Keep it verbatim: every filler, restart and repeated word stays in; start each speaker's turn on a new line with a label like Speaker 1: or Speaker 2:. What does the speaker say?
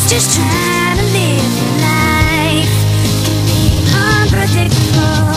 Speaker 1: Just trying to live life can be unpredictable.